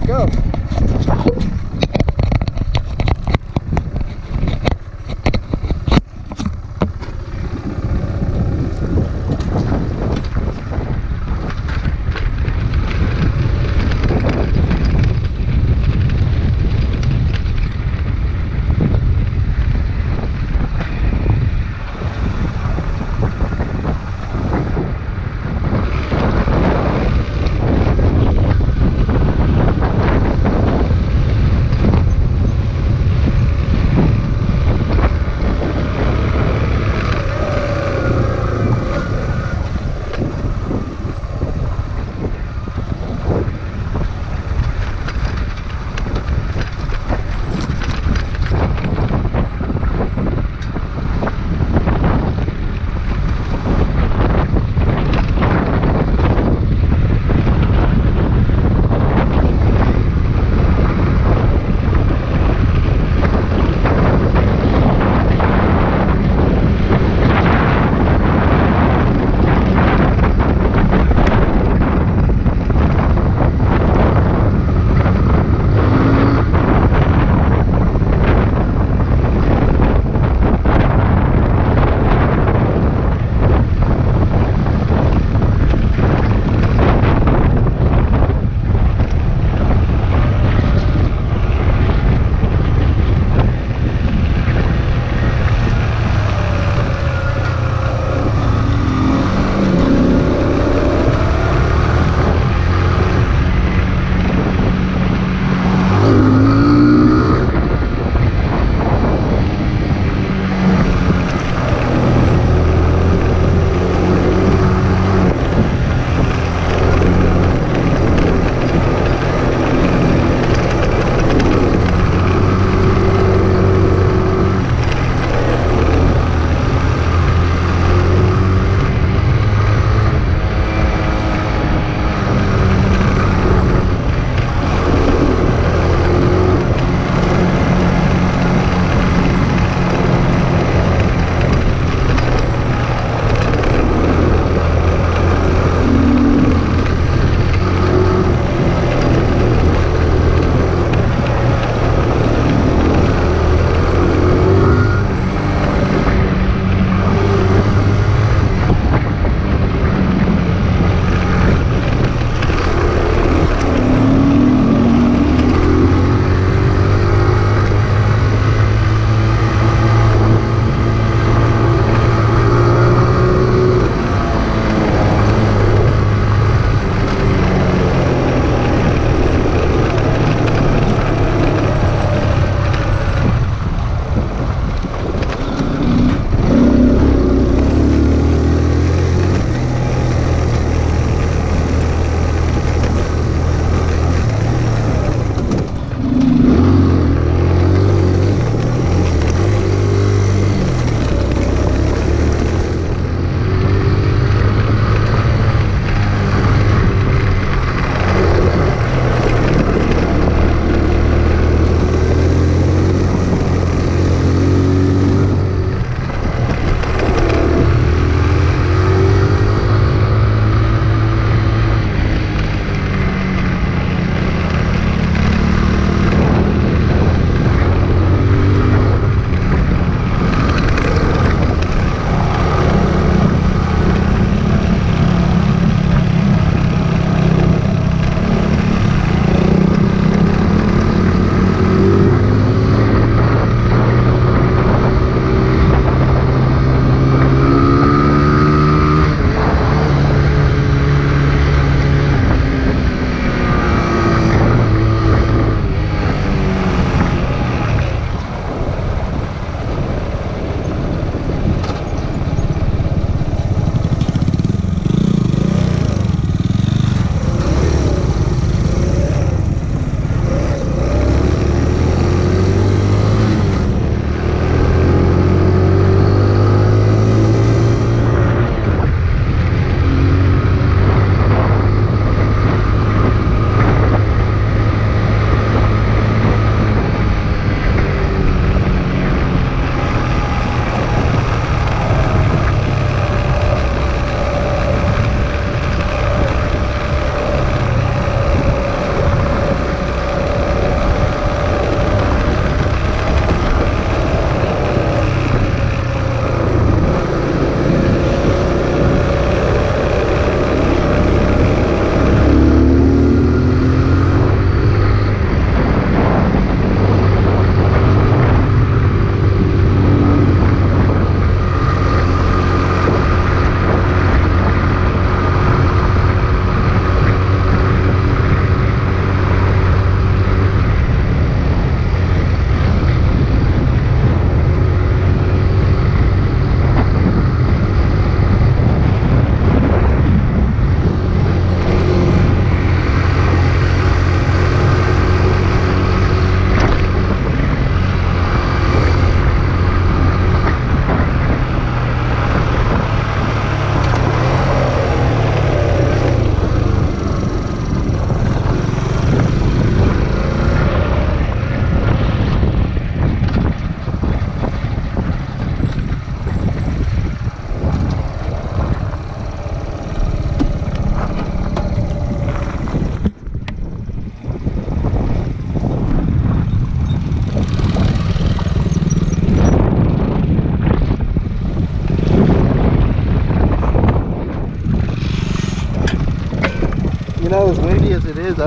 go.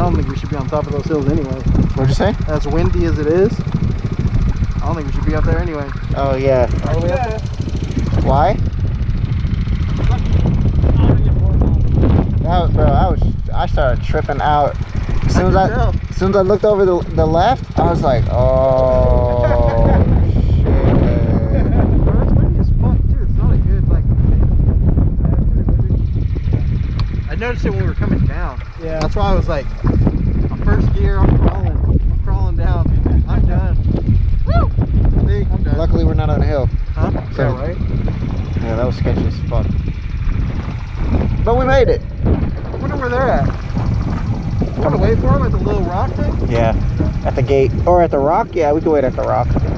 don't think we should be on top of those hills anyway. What'd you say? As windy as it is, I don't think we should be up there anyway. Oh yeah. All the way up there? Why? I started tripping out. As soon as I looked over the left, I was like, oh shit. Bro, it's windy as fuck too. It's not a good like. I noticed it when we were coming down. Yeah. That's why I was like, first gear, I'm crawling down. I'm done. Woo! I'm done. Luckily, we're not on a hill. Huh? So, Yeah, right? Yeah, that was sketchy as fuck. But we made it. I wonder where they're at. Want to wait for them at the little rock thing? Yeah, at the gate or at the rock. Yeah, we can wait at the rock.